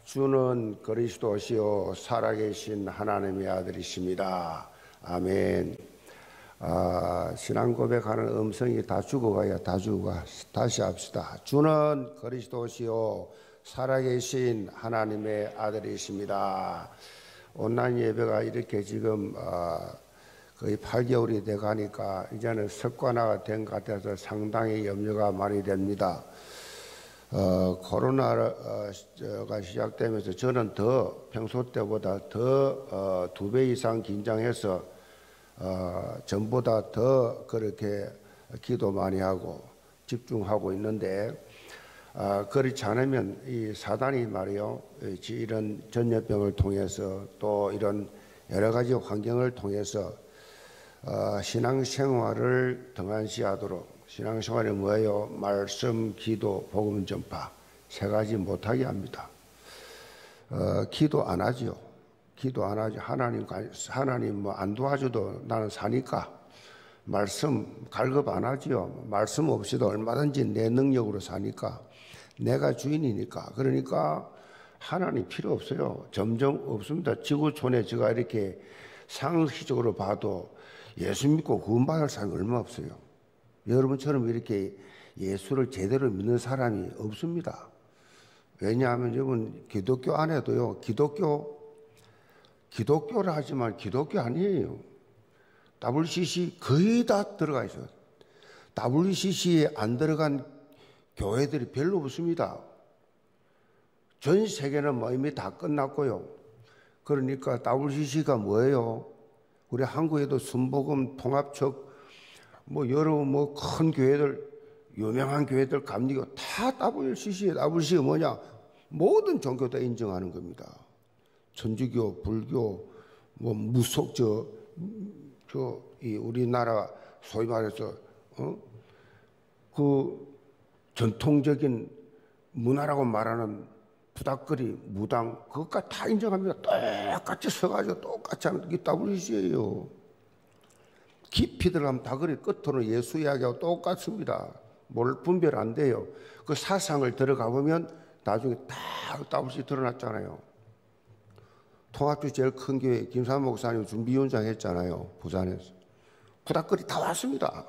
주는 그리스도시요 살아계신 하나님의 아들이십니다. 아멘. 신앙 고백하는 음성이 다 죽어가야 다 죽어가. 다시 합시다. 주는 그리스도시요 살아계신 하나님의 아들이십니다. 온라인 예배가 이렇게 지금 거의 8개월이 돼 가니까 이제는 습관화가 된 것 같아서 상당히 염려가 많이 됩니다. 코로나가 시작되면서 저는 더 평소 때보다 더 2배 이상 긴장해서 전보다 더 그렇게 기도 많이 하고 집중하고 있는데 그렇지 않으면 이 사단이 말이요, 이런 전염병을 통해서 또 이런 여러 가지 환경을 통해서 신앙생활을 등한시하도록, 신앙생활이 뭐예요? 말씀, 기도, 복음 전파 세 가지 못하게 합니다. 기도 안 하죠. 기도 안 하죠. 하나님 뭐 안 도와줘도 나는 사니까. 말씀 갈급 안 하지요. 말씀 없이도 얼마든지 내 능력으로 사니까. 내가 주인이니까. 그러니까 하나님 필요 없어요. 점점 없습니다. 지구촌에 제가 이렇게 상식적으로 봐도 예수 믿고 구원받을 사람이 얼마 없어요. 여러분처럼 이렇게 예수를 제대로 믿는 사람이 없습니다. 왜냐하면 여러분 기독교 안에도요, 기독교라 하지만 기독교 아니에요. WCC 거의 다 들어가 있어요. WCC에 안 들어간 교회들이 별로 없습니다. 전 세계는 뭐 이미 다 끝났고요. 그러니까 WCC가 뭐예요? 우리 한국에도 순복음 통합척 뭐 여러 큰 교회들, 유명한 교회들 감리교 다 WCC가 뭐냐? 모든 종교 다 인정하는 겁니다. 천주교, 불교, 뭐 무속 이 우리나라 소위 말해서 그 전통적인 문화라고 말하는 부닥거리, 무당, 그것까지 다 인정합니다. 똑같이 서가지고 똑같이 하면 이게 WCC예요. 깊이 들어가면 다 그래. 끝으로 예수 이야기하고 똑같습니다. 뭘 분별 안 돼요. 그 사상을 들어가 보면 나중에 다 WCC 드러났잖아요. 통합주 제일 큰 교회 김삼 목사님 준비위원장 했잖아요. 부산에서. 부닥거리 다 왔습니다.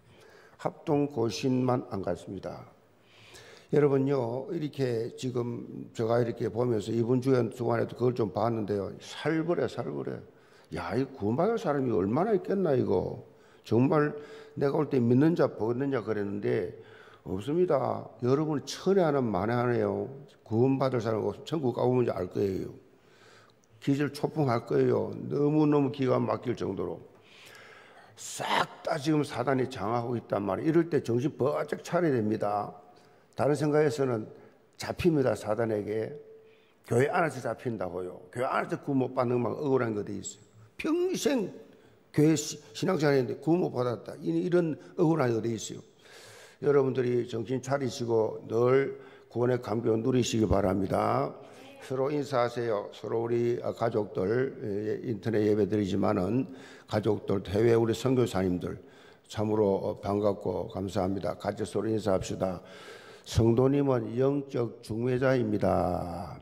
합동고신만 안 갔습니다. 여러분요, 이렇게 지금 제가 이렇게 보면서 이번 주에 주간에도 그걸 좀 봤는데요. 살벌해. 야, 이 구원받을 사람이 얼마나 있겠나, 이거. 정말 내가 올 때 믿는 자, 보는 자 그랬는데, 없습니다. 여러분 천외하는 만회하네요. 구원받을 사람 없으면 천국 가보면 알 거예요. 기절 초풍할 거예요. 너무너무 기가 막힐 정도로. 싹 다 지금 사단이 장악하고 있단 말이에요. 이럴 때 정신 번쩍 차려야 됩니다. 다른 생각에서는 잡힙니다, 사단에게. 교회 안에서 잡힌다고요. 교회 안에서 구원 못 받는 막 억울한 것도 있어요. 평생 교회 신앙생활 했는데 구원 못 받았다. 이런 억울한 것도 있어요. 여러분들이 정신 차리시고 늘 구원의 감격 누리시기 바랍니다. 서로 인사하세요. 서로 우리 가족들, 인터넷 예배 드리지만은 가족들, 해외 우리 선교사님들 참으로 반갑고 감사합니다. 같이 서로 인사합시다. 성도님은 영적 중매자입니다.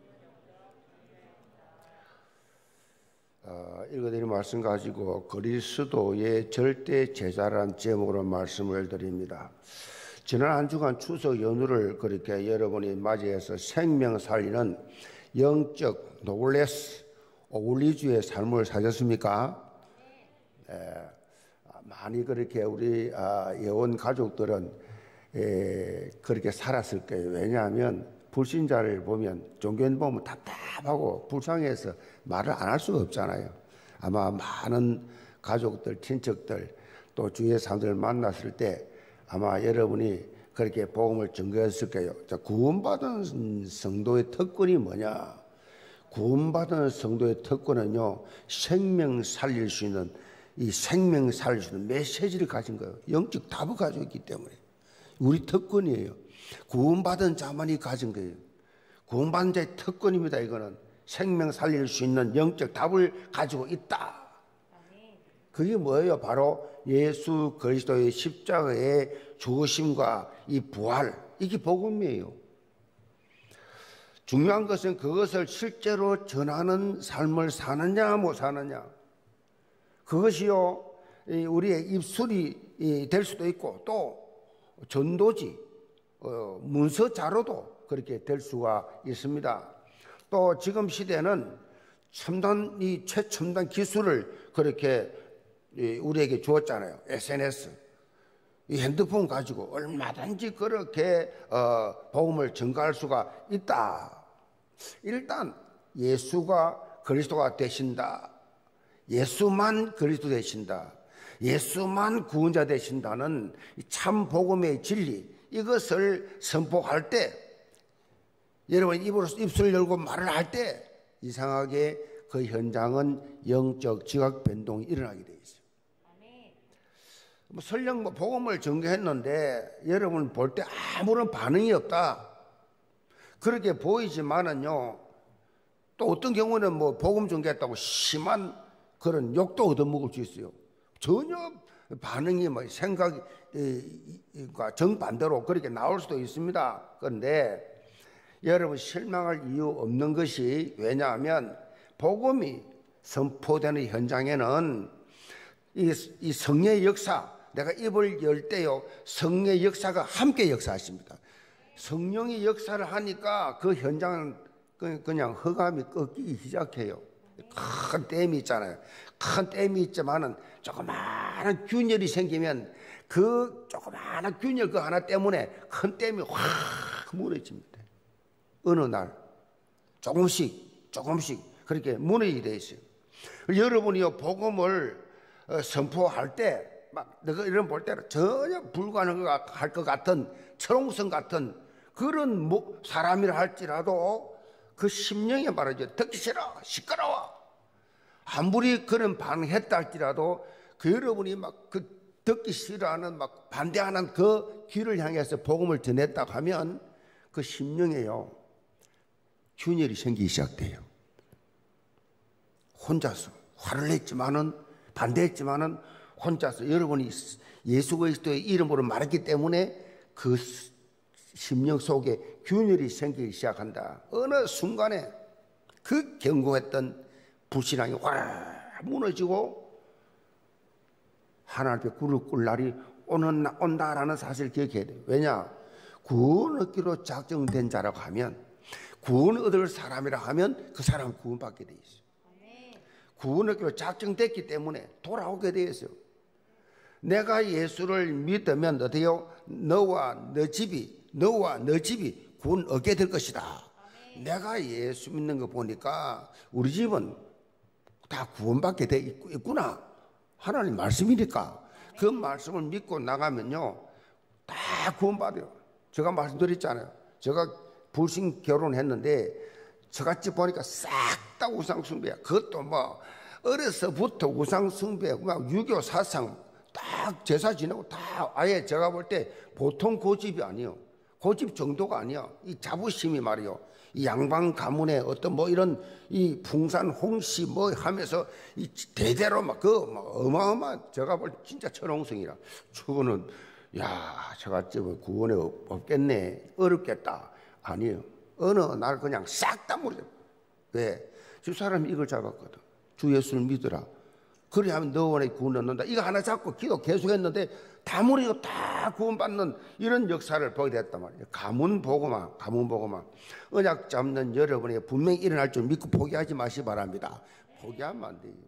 읽어드린 말씀 가지고 그리스도의 절대 제자라는 제목으로 말씀을 드립니다. 지난 한 주간 추석 연휴를 그렇게 여러분이 맞이해서 생명 살리는 영적 노블레스 오블리주의 삶을 사셨습니까? 많이 그렇게 우리 예원 가족들은 그렇게 살았을 거예요. 왜냐하면 불신자를 보면 종교인 보면 답답하고 불쌍해서 말을 안 할 수가 없잖아요. 아마 많은 가족들, 친척들 또 주위의 사람들을 만났을 때 아마 여러분이 그렇게 복음을 증거했을 거예요. 자, 구원받은 성도의 특권이 뭐냐? 구원받은 성도의 특권은요, 생명 살릴 수 있는 메시지를 가진 거예요. 영적 답을 가지고 있기 때문에. 우리 특권이에요. 구원받은 자만이 가진 거예요. 구원받은 자의 특권입니다. 이거는 생명 살릴 수 있는 영적 답을 가지고 있다. 그게 뭐예요? 바로 예수 그리스도의 십자가의 죽으심과 이 부활, 이게 복음이에요. 중요한 것은 그것을 실제로 전하는 삶을 사느냐 못 사느냐. 그것이요 우리의 입술이 될 수도 있고 또 전도지 문서자로도 그렇게 될 수가 있습니다. 또 지금 시대는 이 최첨단 기술을 그렇게 우리에게 주었잖아요. SNS, 이 핸드폰 가지고 얼마든지 그렇게 복음을 전가할 수가 있다. 일단 예수가 그리스도가 되신다. 예수만 그리스도 되신다. 예수만 구원자 되신다는 참 복음의 진리, 이것을 선포할 때, 여러분 입술 열고 말을 할 때 이상하게 그 현장은 영적 지각 변동이 일어나게 되어 있어요. 설령 복음을 전개했는데 여러분 볼 때 아무런 반응이 없다. 그렇게 보이지만은요, 또 어떤 경우는 복음 전개했다고 심한 그런 욕도 얻어먹을 수 있어요. 전혀 반응이 생각과 정반대로 그렇게 나올 수도 있습니다. 그런데 여러분 실망할 이유 없는 것이, 왜냐하면 복음이 선포되는 현장에는 이 성령의 역사, 내가 입을 열 때요 성령의 역사가 함께 역사하십니다. 성령이 역사를 하니까 그 현장은 그냥 흑암이 꺾이기 시작해요. 큰 댐이 있잖아요. 큰 댐이 있지만은 조그마한 균열이 생기면 그 조그마한 균열 그 하나 때문에 큰 댐이 확 무너집니다. 어느 날 조금씩 그렇게 무너지게 돼 있어요. 여러분이요 복음을 선포할 때 막 내가 이런 볼 때는 전혀 불가능할 것 같은 철옹성 같은 그런 사람이라 할지라도 그 심령에 말이죠. 듣기 싫어, 시끄러워. 아무리 그런 반응했다 할지라도 그 여러분이 막 그 듣기 싫어하는 막 반대하는 그 길을 향해서 복음을 전했다고 하면 그 심령에요 균열이 생기기 시작돼요. 혼자서 화를 냈지만은 반대했지만은 혼자서 여러분이 예수 그리스도의 이름으로 말했기 때문에 그 심령 속에 균열이 생기기 시작한다. 어느 순간에 그 견고했던 불신앙이 확 무너지고 하나님 앞에 굴을 꿀 날이 온다라는 사실을 기억해야 돼요. 왜냐? 구원 얻기로 작정된 자라고 하면, 구원 얻을 사람이라 하면 그 사람은 구원받게 돼 있어요. 구원 얻기로 작정됐기 때문에 돌아오게 돼 있어요. 내가 예수를 믿으면 어때요? 너와 너 집이 구원 얻게 될 것이다. 내가 예수 믿는 거 보니까 우리 집은 다 구원받게 돼 있구나. 하나님 말씀이니까 그 말씀을 믿고 나가면요 다 구원받아요. 제가 말씀드렸잖아요. 제가 불신 결혼했는데 저같이 보니까 싹 다 우상숭배야. 그것도 어려서부터 우상숭배, 유교 사상 딱 제사 지내고 다 아예 제가 볼 때 보통 고집이 아니에요. 고집 정도가 아니야. 이 자부심이 말이요. 이 양반 가문의 어떤 이런 이 풍산 홍시 하면서 이 대대로 어마어마한 제가 볼 진짜 천홍성이라. 저거는 저같이 구원에 없겠네. 어렵겠다. 아니에요. 어느 날 그냥 싹 다 무너져. 왜? 저 사람이 이걸 잡았거든. 주 예수를 믿으라. 그래야면 너원에 구원 얻는다. 이거 하나 잡고 기도 계속했는데 다 무너지고 다 구원받는 이런 역사를 보게 됐단 말이에요. 가문 복음화. 언약 잡는 여러분이 분명히 일어날 줄 믿고 포기하지 마시기 바랍니다. 포기하면 안 돼요.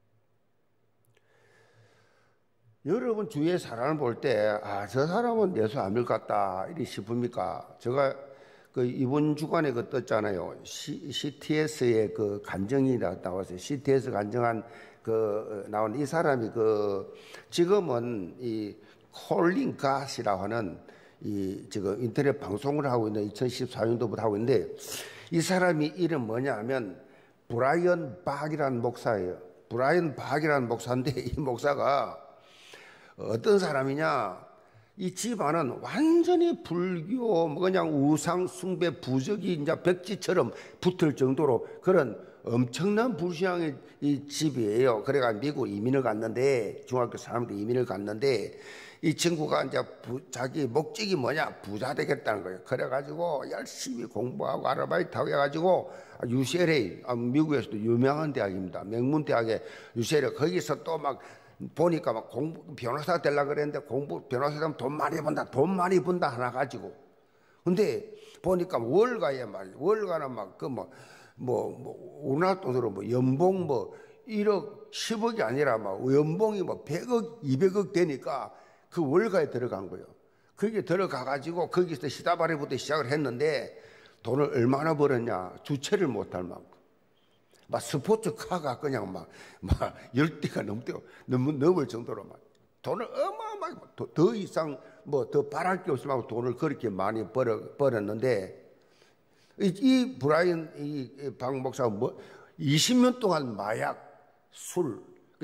여러분 주위의 사람을 볼 때 저 사람은 예수 안 믿을 것 같다 이리 싶습니까? 제가 이번 주간에 떴잖아요. CTS의 그 간증이 나왔어요. CTS 간증한 나온 이 사람이 지금은 이 콜링 갓이라고 하는 지금 인터넷 방송을 하고 있는 2014년도부터 하고 있는데 이 사람이 이름 뭐냐 하면 브라이언 박이라는 목사예요. 브라이언 박이라는 목사인데 이 목사가 어떤 사람이냐? 이 집안은 완전히 불교, 그냥 우상 숭배 부적이 이제 백지처럼 붙을 정도로 그런 엄청난 불신앙의 이 집이에요. 그래가 미국 이민을 갔는데, 중학교 3학년 때 이민을 갔는데, 이 친구가 이제 자기 목적이 뭐냐? 부자 되겠다는 거예요. 그래가지고 열심히 공부하고 아르바이트하고 해가지고 UCLA, 미국에서도 유명한 대학입니다. 명문 대학에 UCLA, 거기서 또 막 보니까 막 변호사 되려고 그랬는데 변호사 되면 돈 많이 번다 하나 가지고. 근데 보니까 월가에 월가는 막 우리나라 돈으로 연봉 1억, 10억이 아니라 연봉이 100억, 200억 되니까 그 월가에 들어간 거예요. 거기에 들어가가지고 거기서 시다바리부터 시작을 했는데 돈을 얼마나 벌었냐. 주체를 못할 만큼. 스포츠카가 그냥 10대가 넘을 정도로 돈을 어마어마하게 더 이상 더 바랄 게 없을 만큼 돈을 그렇게 많이 벌었는데 이 브라이언 박 목사가 20년 동안 술,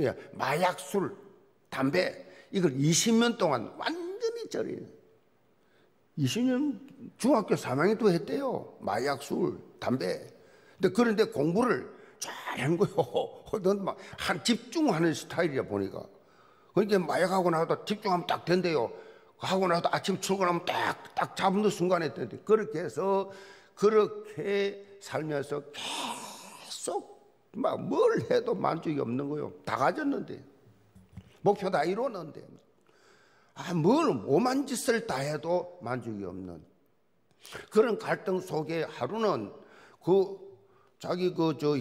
담배 이걸 20년 동안 완전히 절이에요. 20년 중학교 3학년 또 했대요. 마약, 술, 담배. 그런데 공부를 잘한 거요. 한 집중하는 스타일이야 보니까. 그러니까 마약하고 나서 집중하면 딱 된대요. 하고 나서 아침 출근하면 딱 잡는 순간에 된대. 그렇게 해서 그렇게 살면서 계속 뭘 해도 만족이 없는 거요. 다 가졌는데. 목표 다 이루었는데. 뭘 오만 짓을 다 해도 만족이 없는 그런 갈등 속에 하루는 자기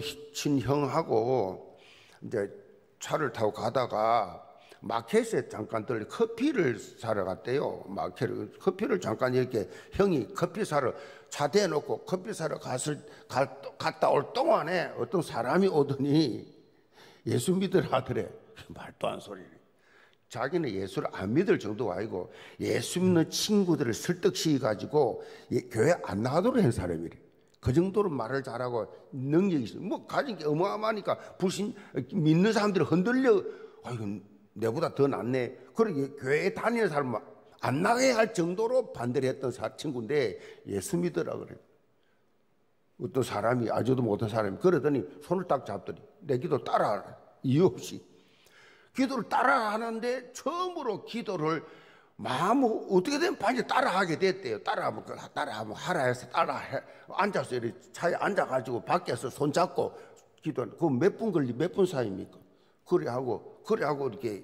친형하고 이제 차를 타고 가다가 마켓에 잠깐 들려 커피를 사러 갔대요. 커피를 잠깐 이렇게 형이 커피 사러 차 대놓고 커피 사러 갔다 올 동안에 어떤 사람이 오더니 예수 믿으라 하더래. 말도 안 소리네. 자기는 예수를 안 믿을 정도가 아니고 예수 믿는 친구들을 설득시켜가지고 교회 안 나가도록 한 사람이래. 그 정도로 말을 잘하고 능력이 있어요. 가진 게 어마어마하니까 믿는 사람들이 흔들려. 이건 내보다 더 낫네. 그러게 교회에 다니는 사람은 안 나가야 할 정도로 반대를 했던 친구인데 예수 믿으라 그래. 어떤 사람이 알지도 못한 사람이 그러더니 손을 딱 잡더니 내 기도 따라하라. 이유 없이. 기도를 따라하는데 처음으로 기도를 어떻게든 반드시 따라하게 됐대요. 따라하면 하라 해서 앉아서 이렇게 차에 앉아가지고 밖에서 손잡고 기도하는. 그거 몇 분 사이입니까? 그래 하고 이렇게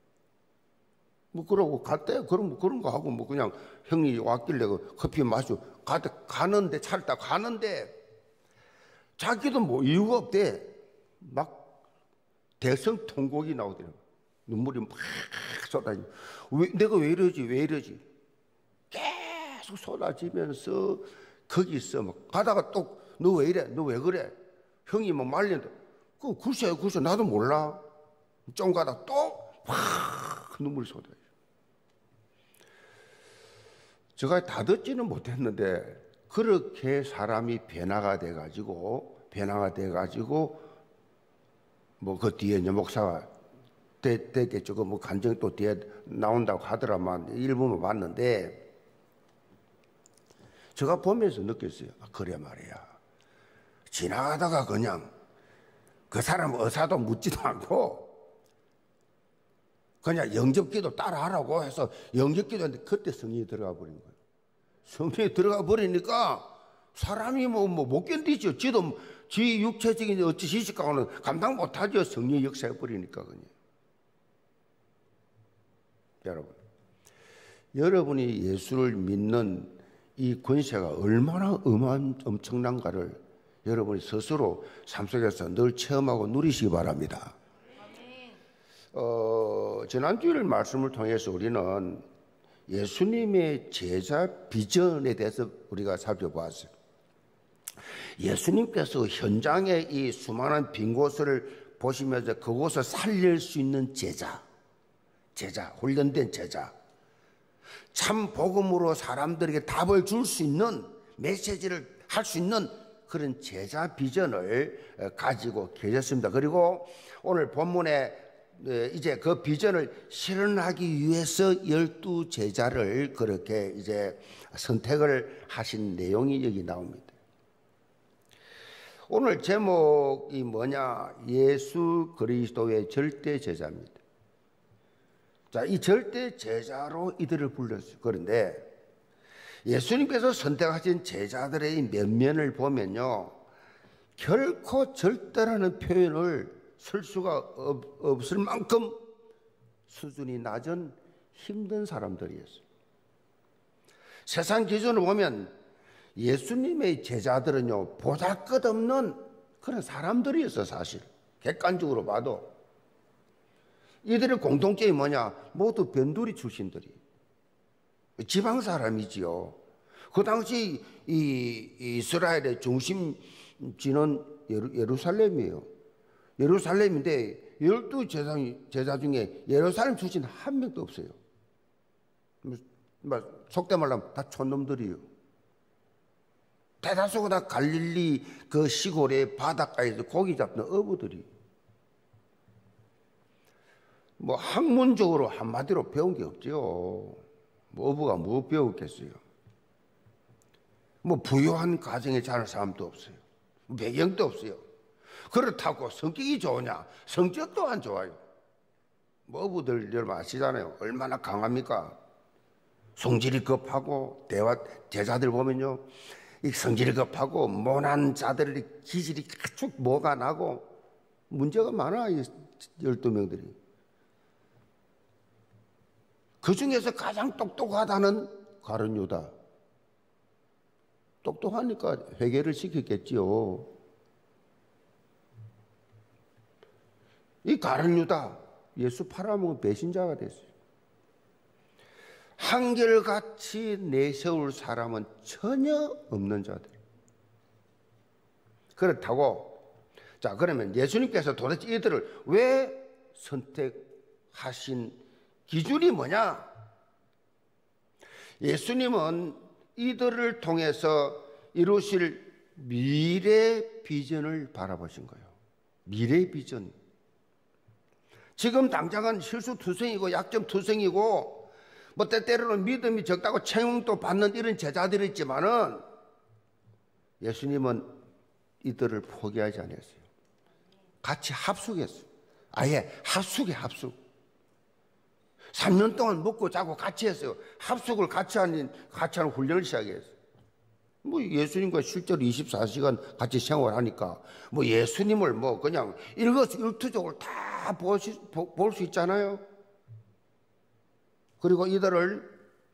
그러고 갔대요. 그런 거 하고 그냥 형이 왔길래 커피 마시고 가는데 차를 타고 가는데 자기도 이유가 없대. 대성통곡이 나오더라고. 눈물이 막 쏟아지고. 내가 왜 이러지? 계속 쏟아지면서 거기서 가다가 또 너 왜 이래? 너 왜 그래? 형이 말리는데 글쎄 나도 몰라. 좀 가다 또 확 눈물이 쏟아져. 제가 다 듣지는 못했는데 그렇게 사람이 변화가 돼가지고 그 뒤에 이제 목사가 됐겠죠. 간증이 또 뒤에 나온다고 하더라만 일부만 봤는데 제가 보면서 느꼈어요. 그래 말이야. 지나가다가 그냥 그 사람 의사도 묻지도 않고 그냥 영접기도 따라하라고 해서 영접기도 했는데 그때 성령이 들어가 버린 거예요. 성령이 들어가 버리니까 사람이 못 견디죠. 지 육체적인 어찌 지식하고는 감당 못하죠. 성령이 역사해 버리니까 그냥. 여러분이 예수를 믿는 이 권세가 얼마나 엄청난가를 여러분이 스스로 삶 속에서 늘 체험하고 누리시기 바랍니다. 지난주일 말씀을 통해서 우리는 예수님의 제자 비전에 대해서 우리가 살펴보았어요. 예수님께서 현장에 이 수많은 빈 곳을 보시면서 그곳을 살릴 수 있는 제자, 훈련된 제자, 참 복음으로 사람들에게 답을 줄 수 있는 메시지를 할 수 있는 그런 제자 비전을 가지고 계셨습니다. 그리고 오늘 본문에 이제 그 비전을 실현하기 위해서 12제자를 그렇게 이제 선택을 하신 내용이 여기 나옵니다. 오늘 제목이 뭐냐? 예수 그리스도의 절대 제자입니다. 자, 이 절대 제자로 이들을 불렀어요. 그런데 예수님께서 선택하신 제자들의 면면을 보면요, 결코 절대라는 표현을 쓸 수가 없을 만큼 수준이 낮은 힘든 사람들이었어요. 세상 기준으로 보면 예수님의 제자들은요, 보잘것없는 그런 사람들이었어. 사실 객관적으로 봐도 이들의 공통점이 뭐냐? 모두 변두리 출신들이, 지방 사람이지요. 그 당시 이 이스라엘의 중심지는 예루살렘이에요. 예루살렘인데 12 제자 중에 예루살렘 출신 한 명도 없어요. 속된 말로 하면 다 촌놈들이에요. 대다수가 다 갈릴리 그 시골의 바닷가에서 고기 잡는 어부들이. 뭐 학문적으로 한마디로 배운 게 없죠. 뭐 어부가 뭐 배웠겠어요. 뭐 부유한 가정에 자란 사람도 없어요. 배경도 없어요. 그렇다고 성격이 좋으냐? 성격도 안 좋아요. 뭐 어부들 여러분 아시잖아요. 얼마나 강합니까? 성질이 급하고, 제자들 보면요, 이 성질이 급하고 모난 자들의 기질이 가축 뭐가 나고 문제가 많아. 이 12명들이. 그 중에서 가장 똑똑하다는 가룟 유다. 똑똑하니까 회개를 시켰겠지요. 이 가룟 유다, 예수 팔아먹은 배신자가 됐어요. 한결같이 내세울 사람은 전혀 없는 자들. 그렇다고, 자, 그러면 예수님께서 도대체 이들을 왜 선택하신 기준이 뭐냐? 예수님은 이들을 통해서 이루실 미래 비전을 바라보신 거예요. 미래 비전. 지금 당장은 실수투성이고 약점투성이고 뭐 때때로는 믿음이 적다고 채용도 받는 이런 제자들이 있지만은 예수님은 이들을 포기하지 않았어요. 같이 합숙했어요. 아예 합숙에 합숙. 3년 동안 먹고 자고 같이 했어요. 합숙을 같이 하는 훈련을 시작했어요. 뭐 예수님과 실제로 24시간 같이 생활하니까 뭐 예수님을 뭐 그냥 일거수일투족을 다 볼 수 있잖아요. 그리고 이들을,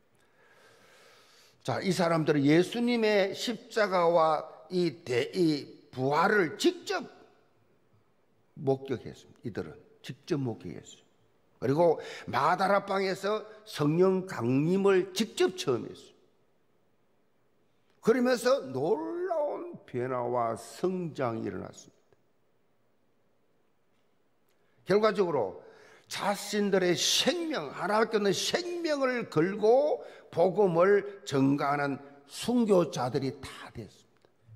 자, 이 사람들은 예수님의 십자가와 이 부활을 직접 목격했습니다. 이들은 직접 목격했어요. 그리고 마다라방에서 성령 강림을 직접 체험했어요. 그러면서 놀라운 변화와 성장이 일어났습니다. 결과적으로 자신들의 생명, 하나밖에 없는 생명을 걸고 복음을 전가하는 순교자들이 다 됐습니다.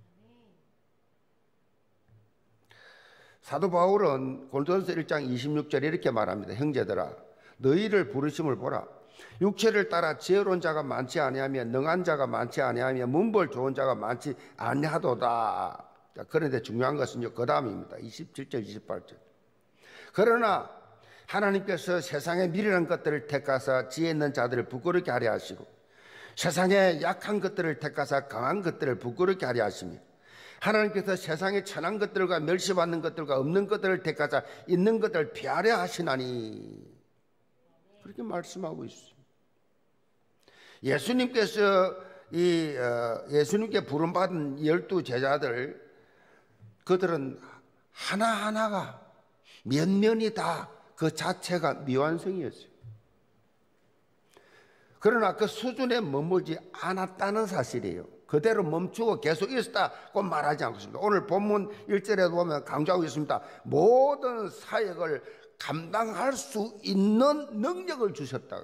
사도 바울은 고린도전서 1장 26절에 이렇게 말합니다. 형제들아, 너희를 부르심을 보라. 육체를 따라 지혜로운 자가 많지 아니하며 능한 자가 많지 아니하며 문벌 좋은 자가 많지 아니하도다. 그런데 중요한 것은요, 그 다음입니다. 27절 28절. 그러나 하나님께서 세상의 미련한 것들을 택하사 지혜 있는 자들을 부끄럽게 하려 하시고 세상의 약한 것들을 택하사 강한 것들을 부끄럽게 하려 하시며 하나님께서 세상의 천한 것들과 멸시받는 것들과 없는 것들을 택하사 있는 것들을 피하려 하시나니, 그렇게 말씀하고 있어요. 예수님께서 예수님께 부름받은 12 제자들, 그들은 하나하나가 면면이 다 그 자체가 미완성이었어요. 그러나 그 수준에 머물지 않았다는 사실이에요. 그대로 멈추고 계속 있었다고 말하지 않고 있습니다. 오늘 본문 1절에도 보면 강조하고 있습니다. 모든 사역을 감당할 수 있는 능력을 주셨다.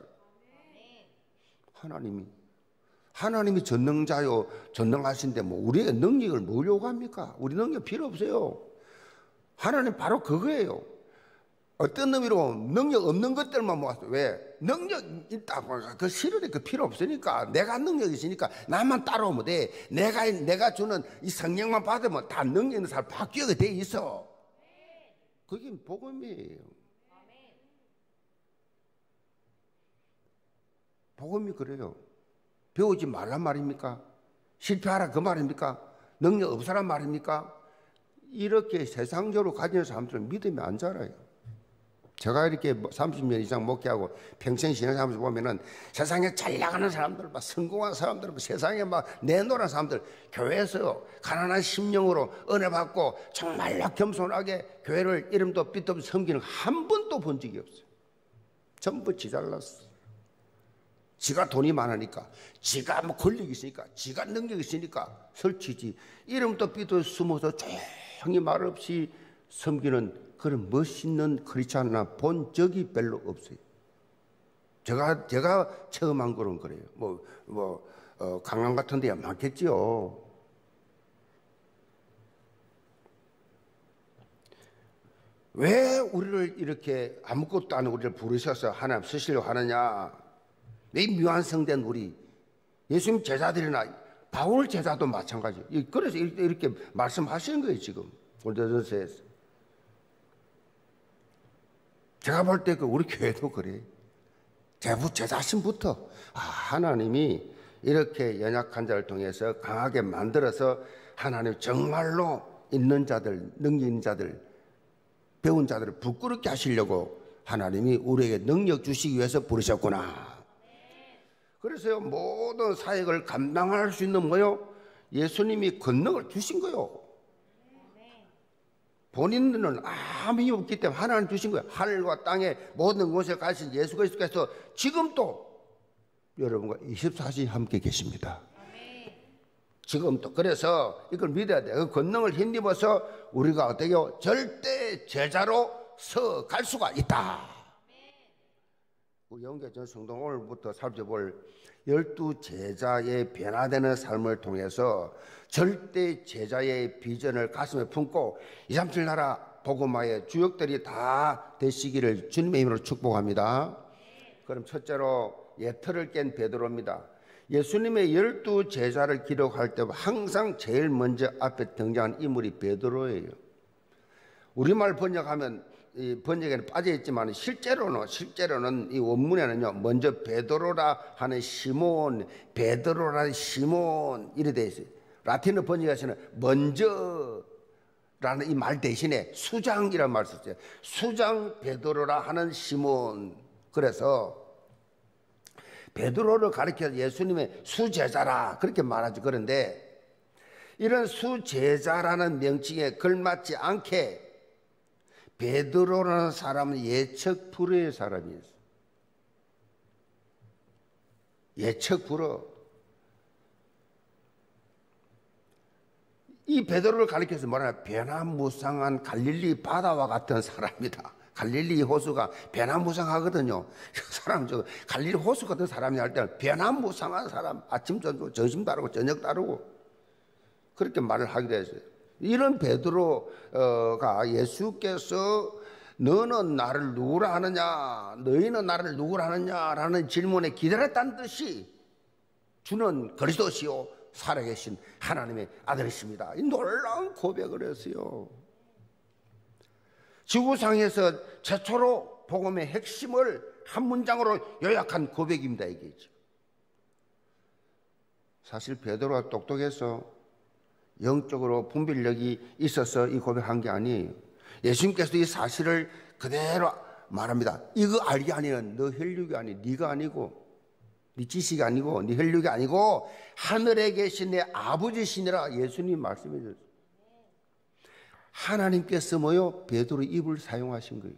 하나님이 전능자요, 전능하신데 뭐 우리의 능력을 뭘 요구합니까? 우리 능력 필요 없어요. 하나님 바로 그거예요. 어떤 의미로 능력 없는 것들만 모았어. 왜? 능력 있다고 그 실현이 그 필요 없으니까. 내가 능력이 있으니까 나만 따라오면 돼. 내가 주는 이 성령만 받으면 다 능력 있는 사람 바뀌게 돼 있어. 그게 복음이에요. 복음이 그래요. 배우지 말란 말입니까? 실패하라 그 말입니까? 능력 없으란 말입니까? 이렇게 세상적으로 가진 사람들은 믿음이 안 자라요. 제가 이렇게 30년 이상 목회하고 평생 신앙하면서 보면은 세상에 잘 나가는 사람들, 막 성공한 사람들, 세상에 막 내놓은 사람들, 교회에서 가난한 심령으로 은혜 받고 정말로 겸손하게 교회를 이름도 빛도 없이 섬기는 한 번도 본 적이 없어요. 전부 지 잘났어. 지가 돈이 많으니까, 지가 뭐 권력이 있으니까, 지가 능력이 있으니까 설치지. 이름도 빛도 숨어서 조용히 말 없이 섬기는 그런 멋있는 크리스찬이나 본 적이 별로 없어요. 제가 처음 한 거는 그래요. 강남 같은 데야 많겠지요. 왜 우리를 이렇게 아무것도 안 하고 우리를 부르셔서 하나님 쓰시려고 하느냐? 왜 미완성된 우리 예수님 제자들이나 바울 제자도 마찬가지예요. 그래서 이렇게 말씀하시는 거예요. 지금 고린도전서에서. 제가 볼 때 우리 교회도 그래. 제 자신부터 하나님이 이렇게 연약한 자를 통해서 강하게 만들어서 하나님 정말로 있는 자들, 능력 있는 자들, 배운 자들을 부끄럽게 하시려고 하나님이 우리에게 능력 주시기 위해서 부르셨구나. 그래서 모든 사역을 감당할 수 있는 뭐요? 예수님이 권능을 주신 거요. 본인들은 아무 힘이 없기 때문에 하나님 주신 거예요. 하늘과 땅에 모든 곳에 가신 예수 그리스도께서 지금도 여러분과 24시간 함께 계십니다. 지금도. 그래서 이걸 믿어야 돼요. 그 권능을 힘입어서 우리가 어떻게 해요? 절대 제자로 서갈 수가 있다. 우리 영계전 성도 오늘부터 살펴볼 12제자의 변화되는 삶을 통해서 절대 제자의 비전을 가슴에 품고 237 나라 복음화의 주역들이 다 되시기를 주님의 이름으로 축복합니다. 그럼 첫째로 예틀을 깬 베드로입니다. 예수님의 12제자를 기록할 때 항상 제일 먼저 앞에 등장하는 인물이 베드로예요. 우리말 번역하면 이 번역에는 빠져 있지만 실제로는 이 원문에는요 먼저 베드로라 하는 시몬, 베드로라는 시몬 이래 돼 있어요. 라틴어 번역에서는 먼저라는 이 말 대신에 수장이라는 말을 썼어요. 수장 베드로라 하는 시몬. 그래서 베드로를 가리켜서 예수님의 수제자라 그렇게 말하죠. 그런데 이런 수제자라는 명칭에 걸맞지 않게 베드로라는 사람은 예척 불허의 사람이었어요. 예척 불허. 이 베드로를 가리켜서 뭐라 변화무쌍한 갈릴리 바다와 같은 사람이다. 갈릴리 호수가 변화무쌍하거든요. 사람 갈릴리 호수 같은 사람이 할 때는 변화무쌍한 사람. 아침 점심 다르고 저녁 다르고 그렇게 말을 하기도 했어요. 이런 베드로가 예수께서 너는 나를 누구라 하느냐, 너희는 나를 누구라 하느냐라는 질문에 기다렸다는 듯이 주는 그리스도시요 살아계신 하나님의 아들이십니다. 이 놀라운 고백을 했어요. 지구상에서 최초로 복음의 핵심을 한 문장으로 요약한 고백입니다. 이게 사실 베드로가 똑똑해서 영적으로 분별력이 있어서 이 고백한 게 아니에요. 예수님께서 이 사실을 그대로 말합니다. 이거 알게 아니면 너 혈육이 아니, 네가 아니고 네 지식이 아니고 네 혈육이 아니고 하늘에 계신 내 아버지시니라 예수님 말씀해 주셨어요. 하나님께서 뭐요? 베드로 입을 사용하신 거예요.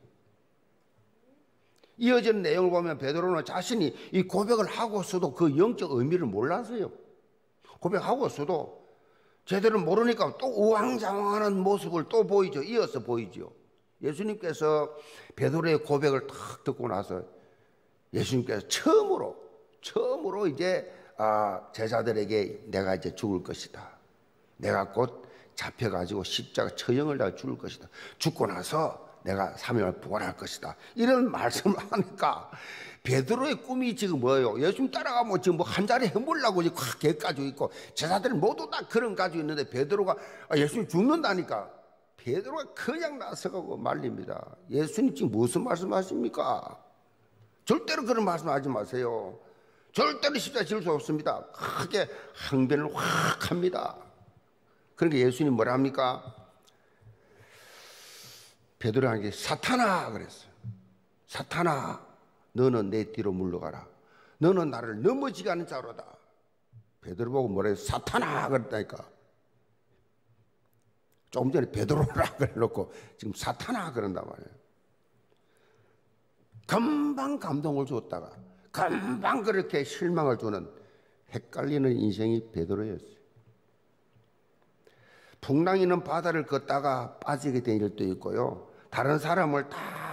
이어지는 내용을 보면 베드로는 자신이 이 고백을 하고서도 그 영적 의미를 몰라서요. 고백하고서도 제대로 모르니까 또 우왕좌왕하는 모습을 또 보이죠. 이어서 보이죠. 예수님께서 베드로의 고백을 탁 듣고 나서 예수님께서 처음으로 이제 제자들에게 내가 이제 죽을 것이다. 내가 곧 잡혀가지고 십자가 처형을 다 죽을 것이다. 죽고 나서 내가 3일을 부활할 것이다. 이런 말씀을 하니까 베드로의 꿈이 지금 뭐예요? 예수님 따라가면 지금 뭐 한 자리 해보려고 계획 가지고 있고 제자들 모두 다 그런 가지고 있는데 베드로가 예수님 죽는다니까 베드로가 그냥 나서가고 말립니다. 예수님 지금 무슨 말씀하십니까? 절대로 그런 말씀하지 마세요. 절대로 십자가 지을 수 없습니다. 크게 항변을 확 합니다. 그러니까 예수님 뭐라 합니까? 베드로에게 사탄아 그랬어요. 사탄아 너는 내 뒤로 물러가라. 너는 나를 넘어지게 하는 자로다. 베드로 보고 뭐라 해요? 사탄아 그랬다니까. 조금 전에 베드로라 그래놓고 지금 사탄아 그런단 말이에요. 금방 감동을 줬다가 금방 그렇게 실망을 주는 헷갈리는 인생이 베드로였어요. 풍랑이는 바다를 걷다가 빠지게 된 일도 있고요. 다른 사람들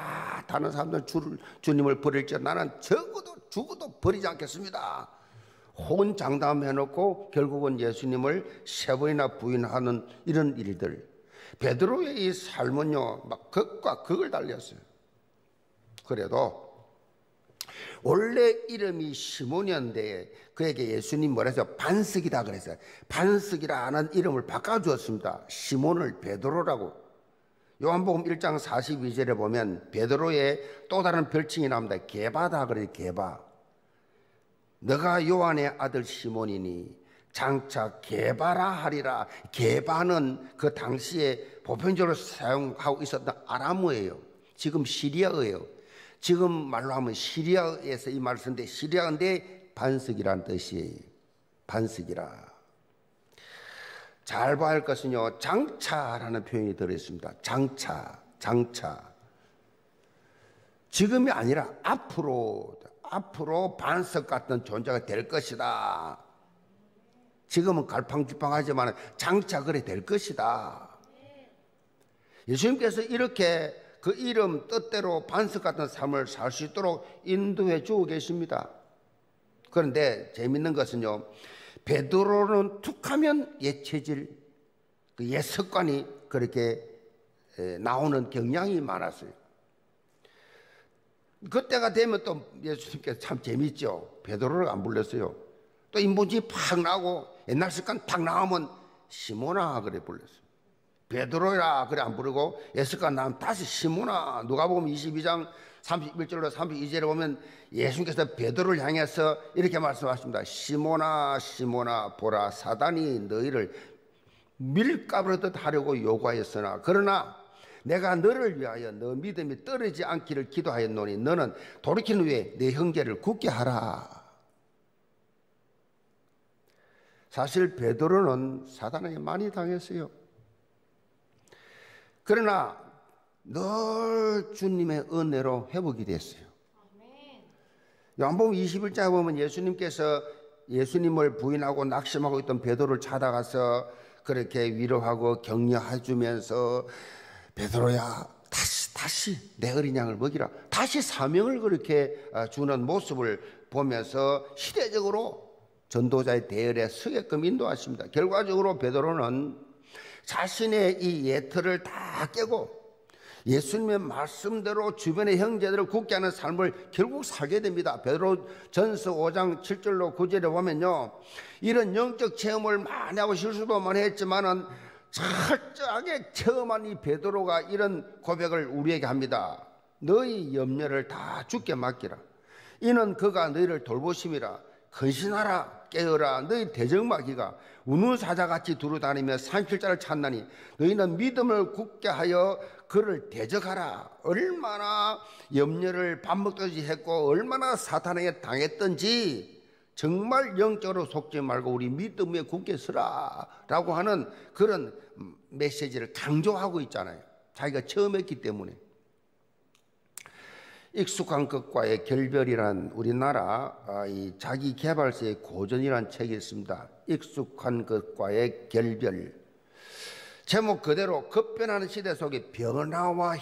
주님을 버릴지 나는 죽어도 버리지 않겠습니다. 호언장담해놓고 결국은 예수님을 세 번이나 부인하는 이런 일들. 베드로의 이 삶은요, 막 극과 극을 달렸어요. 그래도 원래 이름이 시몬이었는데 그에게 예수님 뭐라 해서 반석이다 그랬어요. 반석이라는 이름을 바꿔주었습니다. 시몬을 베드로라고. 요한복음 1장 42절에 보면 베드로의 또 다른 별칭이 나옵니다. 게바다 그래요. 게바. 너가 요한의 아들 시몬이니 장차 게바라 하리라. 게바는 그 당시에 보편적으로 사용하고 있었던 아람어예요. 지금 시리아어예요. 지금 말로 하면 시리아에서 이 말을 쓰는데 시리아인데 반석이라는 뜻이에요. 반석이라. 잘 봐야 할 것은요. 장차라는 표현이 들어있습니다. 장차. 지금이 아니라 앞으로 반석 같은 존재가 될 것이다. 지금은 갈팡질팡하지만 장차 그래 될 것이다. 예수님께서 이렇게 그 이름 뜻대로 반석 같은 삶을 살 수 있도록 인도해 주고 계십니다. 그런데 재밌는 것은요. 베드로는 툭하면 옛 체질, 그 옛 습관이 그렇게 나오는 경향이 많았어요. 그때가 되면 또 예수님께서 참 재밌죠. 베드로를 안 불렀어요. 또 인본주의 팍 나오고 옛날 습관 팍 나오면 시몬아 그래 불렀어요. 베드로라 그래 안 부르고 옛 습관 나오면 다시 시몬아. 누가복음 22장 31절로 32절에 보면 예수님께서 베드로를 향해서 이렇게 말씀하십니다. 시몬아 시몬아 보라 사단이 너희를 밀가부르듯 하려고 요구하였으나 그러나 내가 너를 위하여 너 믿음이 떨어지지 않기를 기도하였노니 너는 돌이킨 후에 내 형제를 굳게 하라. 사실 베드로는 사단에게 많이 당했어요. 그러나 늘 주님의 은혜로 회복이 됐어요. 요한복음 21장에 보면 예수님께서 예수님을 부인하고 낙심하고 있던 베드로를 찾아가서 그렇게 위로하고 격려해 주면서 베드로야 다시 내 어린 양을 먹이라. 다시 사명을 그렇게 주는 모습을 보면서 시대적으로 전도자의 대열에 서게끔 인도하십니다. 결과적으로 베드로는 자신의 이 예틀을 다 깨고 예수님의 말씀대로 주변의 형제들을 굳게 하는 삶을 결국 살게 됩니다. 베드로전서 5장 7절로 9절에 보면요. 이런 영적 체험을 많이 하고 실수도 많이 했지만은 철저하게 체험한 이 베드로가 이런 고백을 우리에게 합니다. 너희 염려를 다 주께 맡기라. 이는 그가 너희를 돌보심이라. 헌신하라 깨어라. 너희 대적마귀가 우는 사자같이 두루다니며 산길자를 찾나니 너희는 믿음을 굳게 하여 그를 대적하라. 얼마나 염려를 밥 먹듯이 했고 얼마나 사탄에게 당했던지 정말 영적으로 속지 말고 우리 믿음에 굳게 서라 라고 하는 그런 메시지를 강조하고 있잖아요. 자기가 처음 했기 때문에. 익숙한 것과의 결별이란 우리나라 이 자기개발서의 고전이라는 책이 있습니다. 익숙한 것과의 결별. 제목 그대로 급변하는 시대 속에 변화와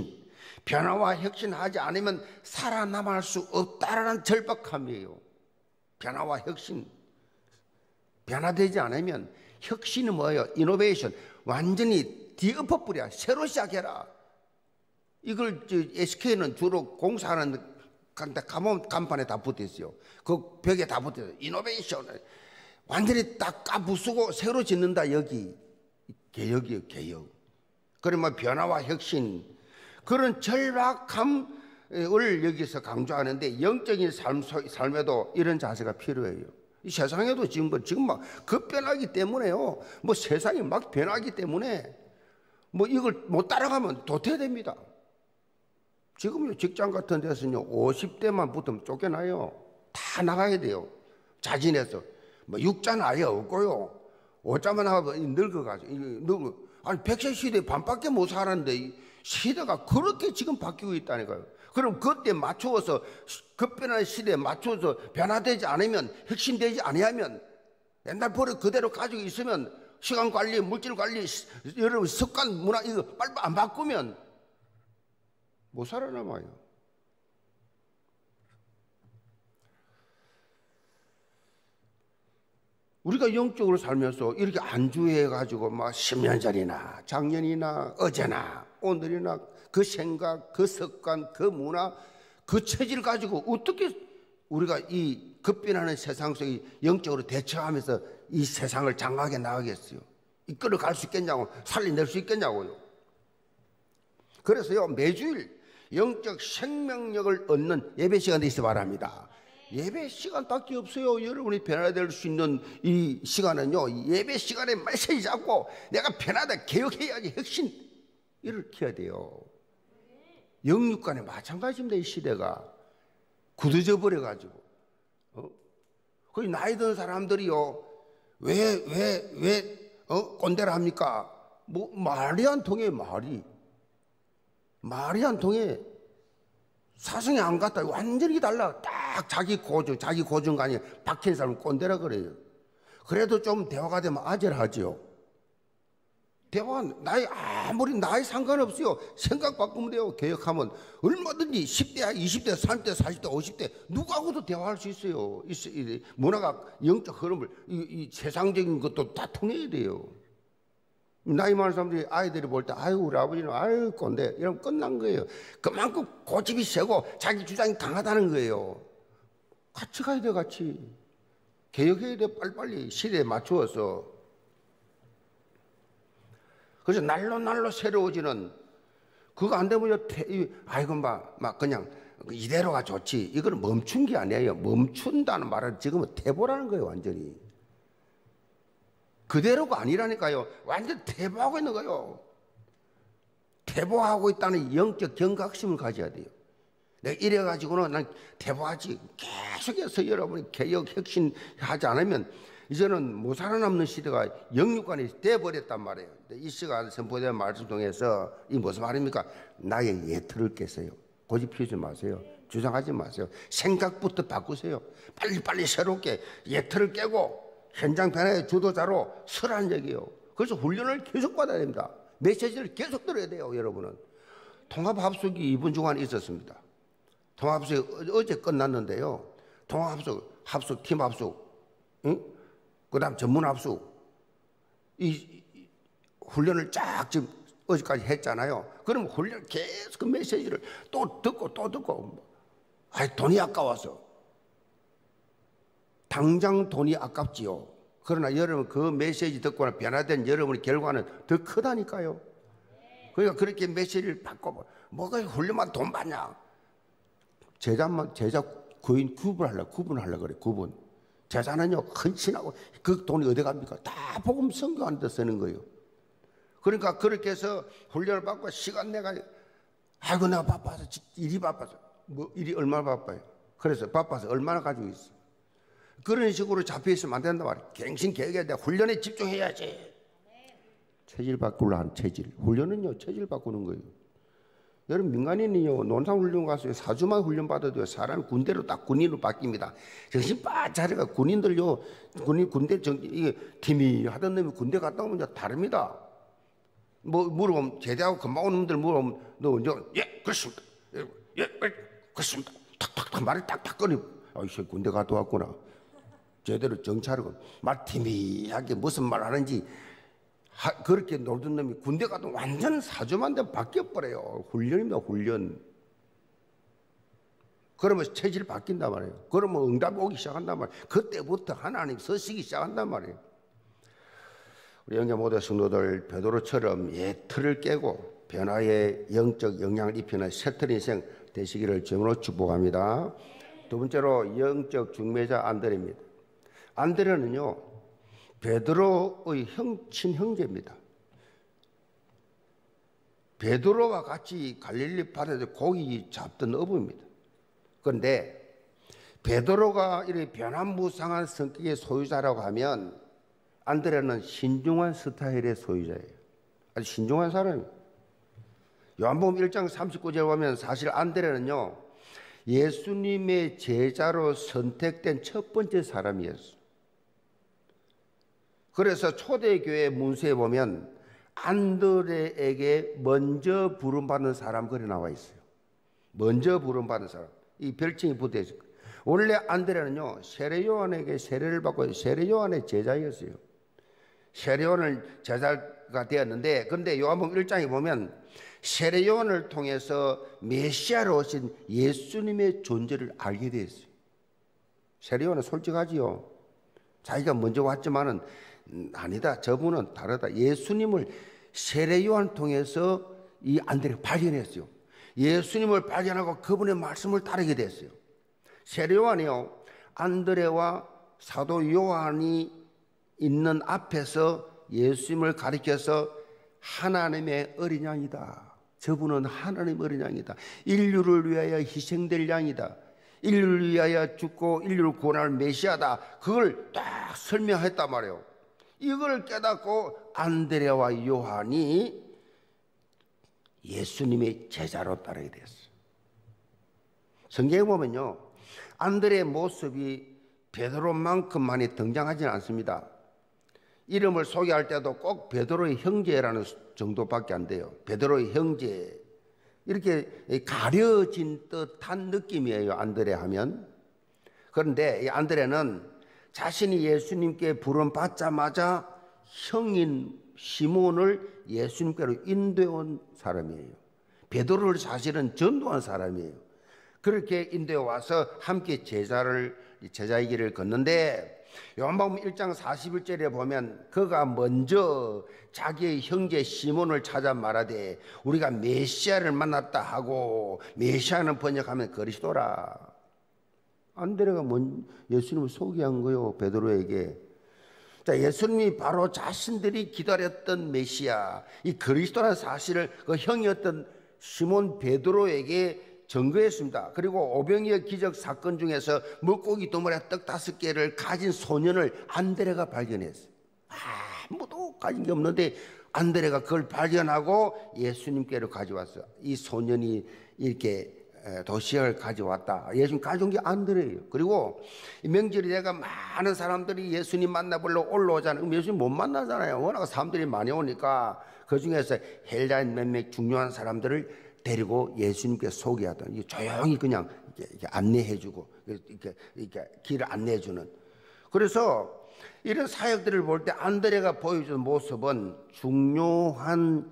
혁신하지 않으면 살아남을 수 없다라는 절박함이에요. 변화와 혁신. 변화되지 않으면 혁신이 뭐예요? 이노베이션. 완전히 뒤엎어버려. 새로 시작해라. 이걸 SK는 주로 공사하는 간데 가면 간판에 다 붙어 있어요. 그 벽에 다 붙어 있어요. 이노베이션. 완전히 딱 까부수고 새로 짓는다. 여기 개혁이에요. 개혁. 그러면 변화와 혁신, 그런 절박함을 여기서 강조하는데, 영적인 삶에도 이런 자세가 필요해요. 이 세상에도 지금 막 급변하기 때문에요. 뭐 세상이 막 변하기 때문에 뭐 이걸 못 따라가면 도태됩니다. 지금 직장 같은 데서는요, 50대만 붙으면 쫓겨나요. 다 나가야 돼요. 자진해서. 뭐 6자는 아예 없고요. 5자만 하고 늙어가지고. 아니, 100세 시대에 반밖에 못 살았는데 시대가 그렇게 지금 바뀌고 있다니까요. 그럼 그때 맞추어서, 급변하는 시대에 맞추어서 변화되지 않으면, 혁신되지 아니하면, 옛날 버릇 그대로 가지고 있으면, 시간 관리, 물질 관리, 여러분 습관, 문화 이거 빨리 안 바꾸면 못 살아남아요. 우리가 영적으로 살면서 이렇게 안주해가지고 막 10년 전이나 작년이나 어제나 오늘이나 그 생각, 그 습관, 그 문화, 그 체질 가지고 어떻게 우리가 이 급변하는 세상 속에 영적으로 대처하면서 이 세상을 장악해 나가겠어요? 이끌어갈 수 있겠냐고, 살려낼 수 있겠냐고요. 그래서요, 매주일 영적 생명력을 얻는 예배 시간이 있어 바랍니다. 예배 시간밖에 없어요. 여러분이 변화될 수 있는 이 시간은요, 예배 시간에 메시지 잡고 내가 변하다, 개혁해야지, 혁신 일으켜야 돼요. 영육간에 마찬가지입니다. 이 시대가 굳어져 버려가지고. 그 나이 든 사람들이요, 왜 꼰대라 합니까? 뭐 말이 안 통해. 말이 안 통해. 사성이 안 같다. 완전히 달라. 딱 자기 고정관이 박힌 사람은 꼰대라 그래요. 그래도 좀 대화가 되면 아절하죠. 대화, 아무리 나이 상관없어요. 생각 바꾸면 돼요. 개혁하면 얼마든지 10대, 20대, 30대, 40대, 50대 누구하고도 대화할 수 있어요. 문화가 영적 흐름을, 이 세상적인 것도 다 통해야 돼요. 나이 많은 사람들이 아이들이 볼 때, 아유, 우리 아버지는, 아유, 꼰대, 이러면 끝난 거예요. 그만큼 고집이 세고 자기 주장이 강하다는 거예요. 같이 가야 돼, 같이. 개혁해야 돼, 빨리빨리. 시대에 맞추어서. 그래서 날로 새로워지는, 그거 안 되면, 아이고, 막 그냥 이대로가 좋지. 이거는 멈춘 게 아니에요. 멈춘다는 말은 지금은 퇴보라는 거예요, 완전히. 그대로가 아니라니까요. 완전 퇴보하고 있는 거예요. 퇴보하고 있다는 영적 경각심을 가져야 돼요. 내가 이래가지고는 난 퇴보하지. 계속해서 여러분이 개혁, 혁신하지 않으면 이제는 못 살아남는 시대가 영육간이 돼버렸단 말이에요. 이 시간 선포된 말씀 통해서 이 무슨 말입니까? 나의 예틀을 깨세요. 고집 피우지 마세요. 주장하지 마세요. 생각부터 바꾸세요. 빨리빨리 새롭게 예틀을 깨고 현장 변화의 주도자로 서라는 얘기예요. 그래서 훈련을 계속 받아야 됩니다. 메시지를 계속 들어야 돼요, 여러분은. 통합합숙이 이번 주간에 있었습니다. 통합합숙이 어제 끝났는데요. 통합합숙, 팀합숙, 응? 그 다음 전문합숙. 이 훈련을 쫙 지금 어제까지 했잖아요. 그럼 훈련 계속 그 메시지를 또 듣고. 아이, 돈이 아까워서. 당장 돈이 아깝지요. 그러나 여러분 그 메시지 듣거나 변화된 여러분의 결과는 더 크다니까요. 그러니까 그렇게 메시지를 바꿔. 뭐가 훈련만 돈 받냐? 제자 구분하려고 그래. 구분. 제자는요, 헌신하고 그 돈이 어디 갑니까? 다 복음 선교하는 데 쓰는 거예요. 그러니까 그렇게 해서 훈련을 받고 시간 내가, 아이고 내가 바빠서, 일이 바빠서. 뭐 일이 얼마나 바빠요? 그래서 바빠서 얼마나 가지고 있어. 그런 식으로 잡혀있으면 안 된단 말이에요. 갱신개혁해야 돼. 훈련에 집중해야지. 체질 바꾸려 하는 체질. 훈련은요, 체질 바꾸는 거예요. 여러분, 민간인이요, 논산훈련 가서 4주만 훈련 받아도요, 사람이 군대로 딱 군인으로 바뀝니다. 정신 빠짜리가 군인들요, 군대 이게 팀이 하던 놈이 군대 갔다 오면 이제 다릅니다. 뭐, 물어보면, 제대하고 금방 오는 놈들 물어보면, 너 언제, 예, 그렇습니다. 예, 그렇습니다. 탁탁탁 말을 탁탁 꺼내. 아이씨, 군대 갔다 왔구나. 제대로 정찰하고 말 티미하게 무슨 말 하는지 그렇게 놀던 놈이 군대 가도 완전 사주만대 바뀌어버려요. 훈련입니다, 훈련. 그러면 체질이 바뀐단 말이에요. 그러면 응답이 오기 시작한단 말이에요. 그때부터 하나님 서시기 시작한단 말이에요. 우리 영계 모든 성도들 베드로처럼 옛 틀을 깨고 변화의 영적 영향을 입히는 새틀 인생 되시기를 주님으로 축복합니다. 두 번째로 영적 중매자 안드레입니다. 안드레는요, 베드로의 친형제입니다. 베드로와 같이 갈릴리 바다에서 고기 잡던 어부입니다. 그런데 베드로가 이렇게 변화무쌍한 성격의 소유자라고 하면 안드레는 신중한 스타일의 소유자예요. 아주 신중한 사람이에요. 요한복음 1장 39절 보면 사실 안드레는요, 예수님의 제자로 선택된 첫 번째 사람이었어요. 그래서 초대교회 문서에 보면 안드레에게 먼저 부름받는 사람 그래 나와 있어요. 먼저 부름받는 사람. 이 별칭이 붙어 있어요. 원래 안드레는요, 세례 요한에게 세례를 받고 세례 요한의 제자였어요. 세례 요한을 제자가 되었는데, 그런데 요한복음 1장에 보면 세례 요한을 통해서 메시아로 오신 예수님의 존재를 알게 되었어요. 세례 요한은 솔직하지요. 자기가 먼저 왔지만은 아니다. 저분은 다르다. 예수님을 세례 요한 통해서 이 안드레가 발견했어요. 예수님을 발견하고 그분의 말씀을 따르게 됐어요. 세례 요한이요, 안드레와 사도 요한이 있는 앞에서 예수님을 가리켜서 하나님의 어린 양이다. 저분은 하나님의 어린 양이다. 인류를 위하여 희생될 양이다. 인류를 위하여 죽고 인류를 구원할 메시아다. 그걸 딱 설명했단 말이에요. 이걸 깨닫고 안드레와 요한이 예수님의 제자로 따르게 됐어요. 성경에 보면요, 안드레의 모습이 베드로만큼 많이 등장하지는 않습니다. 이름을 소개할 때도 꼭 베드로의 형제라는 정도밖에 안 돼요. 베드로의 형제. 이렇게 가려진 듯한 느낌이에요, 안드레 하면. 그런데 이 안드레는 자신이 예수님께 부름받자마자 형인 시몬을 예수님께로 인도해온 사람이에요. 베드로를 사실은 전도한 사람이에요. 그렇게 인도해 와서 함께 제자의 길을 걷는데, 요한복음 1장 41절에 보면 그가 먼저 자기의 형제 시몬을 찾아 말하되 우리가 메시아를 만났다 하고, 메시아는 번역하면 그리스도라. 안드레가 예수님을 소개한 거요, 베드로에게. 자, 예수님이 바로 자신들이 기다렸던 메시아, 이 그리스도라는 사실을 그 형이었던 시몬 베드로에게 증거했습니다. 그리고 오병이어 기적 사건 중에서 물고기 두마리와 떡 5개를 가진 소년을 안드레가 발견했어요. 아무도 가진 게 없는데 안드레가 그걸 발견하고 예수님께로 가져왔어요. 이 소년이 이렇게 도시락을 가져왔다. 예수님 가져온 게 안드레예요. 그리고 명절이 되가 많은 사람들이 예수님 만나보러 올라오잖아요. 그럼 예수님 못 만나잖아요. 워낙 사람들이 많이 오니까 그 중에서 헬라인 몇몇 중요한 사람들을 데리고 예수님께 소개하던, 조용히 그냥 이렇게 안내해주고, 이렇게 길을 안내해주는. 그래서 이런 사역들을 볼 때 안드레가 보여주는 모습은 중요한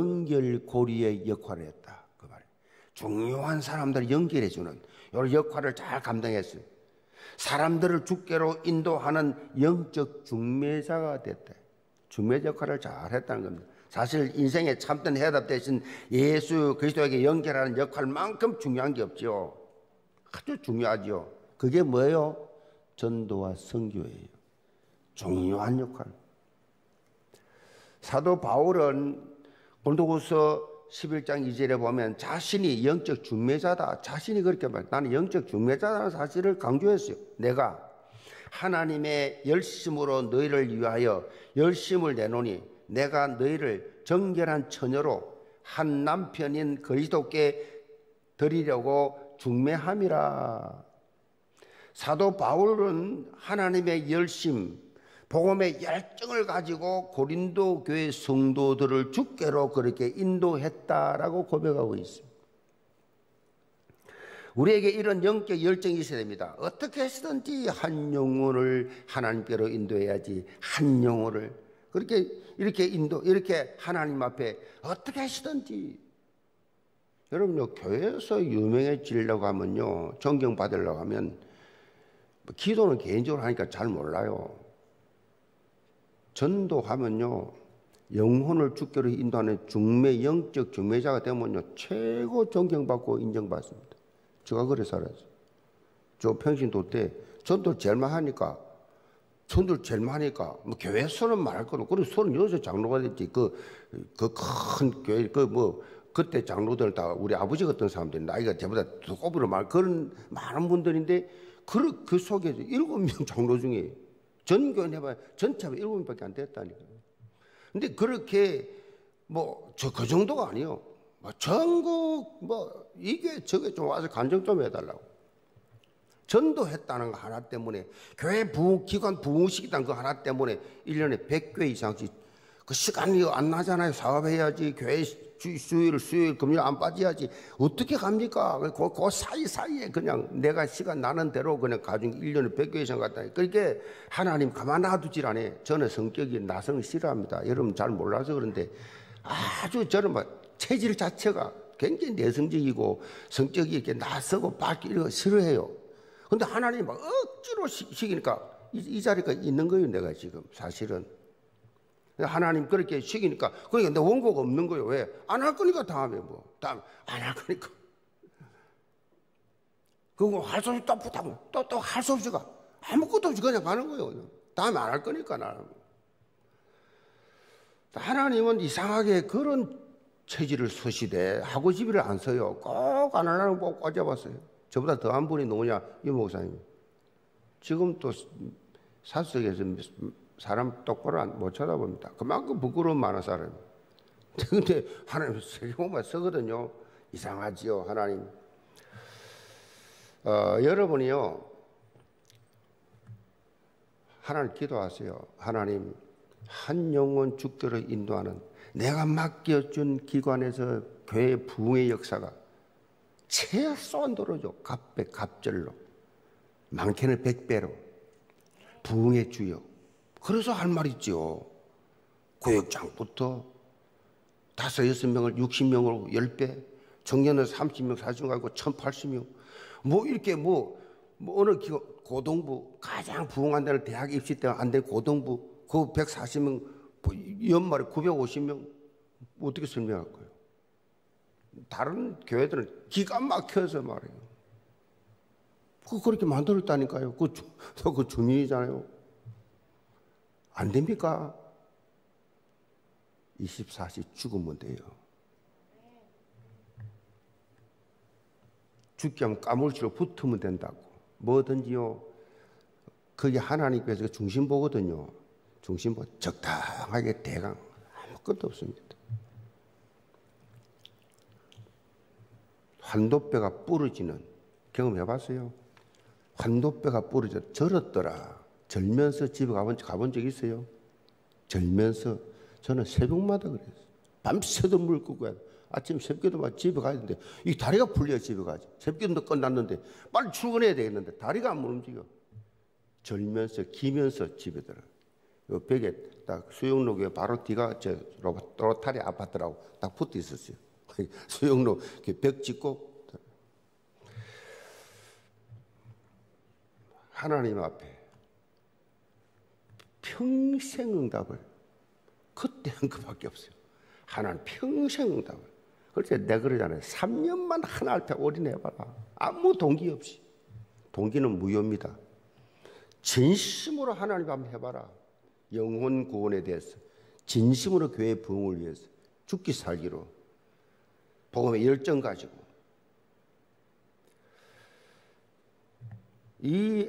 연결고리의 역할을 했다. 그 말이에요. 중요한 사람들을 연결해주는 이런 역할을 잘 감당했어요. 사람들을 주께로 인도하는 영적 중매자가 됐다. 중매자 역할을 잘 했다는 겁니다. 사실 인생의 참된 해답 대신 예수 그리스도에게 연결하는 역할만큼 중요한 게 없죠. 아주 중요하죠. 그게 뭐예요? 전도와 선교예요. 중요한 역할. 사도 바울은 고린도후서 11장 2절에 보면 자신이 영적 중매자다. 자신이 그렇게 말해요. 나는 영적 중매자라는 사실을 강조했어요. 내가 하나님의 열심으로 너희를 위하여 열심을 내노니 내가 너희를 정결한 처녀로 한 남편인 그리스도께 드리려고 중매함이라. 사도 바울은 하나님의 열심, 복음의 열정을 가지고 고린도 교회 성도들을 주께로 그렇게 인도했다라고 고백하고 있습니다. 우리에게 이런 영적 열정이 있어야 됩니다. 어떻게 해서든지 한 영혼을 하나님께로 인도해야지. 한 영혼을. 그렇게 이렇게 이렇게 하나님 앞에 어떻게 하시든지. 여러분요, 교회에서 유명해지려고 하면요, 존경받으려고 하면 기도는 개인적으로 하니까 잘 몰라요. 전도하면요, 영혼을 주께로 인도하는 영적 중매자가 되면요, 최고 존경받고 인정받습니다. 제가 그래 살았어요. 저 평신도 때 전도 제일 많이 하니까, 뭐 교회에서는 말할 거도, 그리고 36 장로가 됐지. 그 큰 교회, 그때 장로들 다 우리 아버지 같은 사람들, 나이가 저보다 더 꼽으로 그런 많은 분들인데, 그 속에서 7명 장로 중에 전교회 해봐야 전체 7명밖에 안 됐다니까요. 근데 그렇게 그 정도가 아니요. 전국 이게 저게 좀 와서 간증 좀 해달라고. 전도했다는 거 하나 때문에, 교회 기관 부흥식이라는 거 하나 때문에 1년에 100개 이상씩, 그 시간이 안 나잖아요. 사업해야지. 교회 수요일 금요일 안 빠져야지. 어떻게 갑니까? 그 사이사이에 그냥 내가 시간 나는 대로 그냥 가중 1년에 100개 이상 갔다니. 그러니까 하나님 가만 놔두질 않아요. 저는 성격이 나성을 싫어합니다. 여러분 잘 몰라서 그런데 아주 저는 체질 자체가 굉장히 내성적이고 성격이 이렇게 나서고 바뀌는 거 싫어해요. 근데 하나님이 억지로 시키니까 이 자리가 있는 거예요. 내가 지금 사실은. 하나님 그렇게 시키니까, 그러니까 내 원고가 없는 거예요. 왜? 안 할 거니까 다음에 다음에 안 할 거니까. 그거 할 수 없이 또 할 수 없이 가. 아무것도 없이 그냥 가는 거예요. 다음에 안 할 거니까 나는. 하나님은 이상하게 그런 체질을 쓰시되 하고 싶이를 안 써요. 꼭 안 하려는 거 꼭 꽂아봤어요. 저보다 더한 분이 누구냐? 이 목사님. 지금 또 사석에서 사람 똑바로 못 쳐다봅니다. 그만큼 부끄러움 많은 사람이. 근데 하나님 세계복음만 쓰거든요. 이상하지요, 하나님. 여러분이요, 하나님 기도하세요. 하나님, 한 영혼 주께로 인도하는 내가 맡겨준 기관에서 교회 부흥의 역사가 최소한도로죠. 갑절로, 많게는 100배로 부흥의 주여. 그래서 할 말 있죠. 구역장부터 5, 6명을 60명으로 10배, 청년은 30명, 40명 가지고 1080명. 이렇게 어느 고등부, 가장 부흥한 데는 대학 입시 때 안 된 고등부, 그 140명, 연말에 950명. 어떻게 설명할 거예요? 다른 교회들은 기가 막혀서 말이에요. 그렇게 만들었다니까요. 그 주민이잖아요. 안 됩니까? 24시 죽으면 돼요. 죽게 하면 까물치로 붙으면 된다고. 뭐든지요. 그게 하나님께서 중심 보거든요. 중심 보고 적당하게 대강. 아무것도 없습니다. 환도뼈가 부러지는 경험 해봤어요? 환도뼈가 절었더라. 절면서 집에 가본 적 있어요? 절면서. 저는 새벽마다 그랬어요. 밤새도 물 끄고 해야 돼. 아침 새벽에도 집에 가야 되는데 이 다리가 풀려야 집에 가지. 새벽에도 끝났는데 빨리 출근해야 되겠는데 다리가 안 움직여. 절면서 기면서 집에 들어. 요 벽에 딱 수영록에 바로 뒤가 저 로타리 아파트라고 딱 붙어 있었어요. 수영록 벽 짓고 하나님 앞에 평생 응답을, 그때 한 것밖에 없어요. 하나님 평생 응답을. 그래서 내가 그러잖아요. 3년만 하나 앞에 올인해봐라. 아무 동기 없이. 동기는 무효입니다. 진심으로 하나님 앞에 해봐라. 영혼 구원에 대해서, 진심으로 교회 부흥을 위해서, 죽기 살기로 복음의 열정 가지고. 이